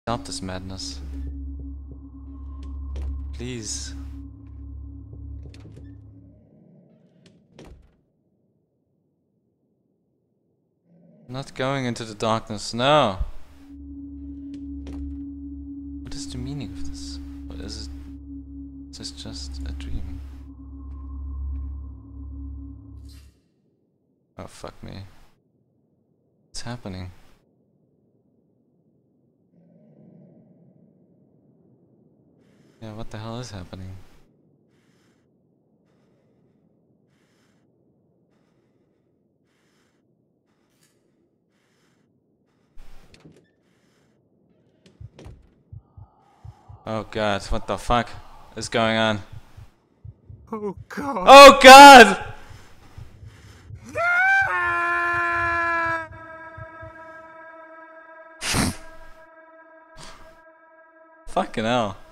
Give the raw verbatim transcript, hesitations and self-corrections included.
Stop this madness. Please. Not going into the darkness, no! What is the meaning of this? What is it? Is this just a dream? Oh fuck me. What's happening? Yeah, what the hell is happening? Oh god, what the fuck is going on? Oh god. Oh god! Fucking hell.